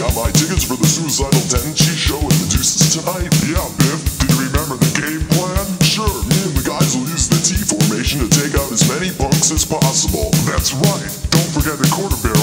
got my tickets for the suicidal tendency show at the Deuces tonight. Yeah, Biff, do you remember the game plan? Sure, me and the guys will use the T formation to take out as many punks as possible. That's right, don't forget the quarterback.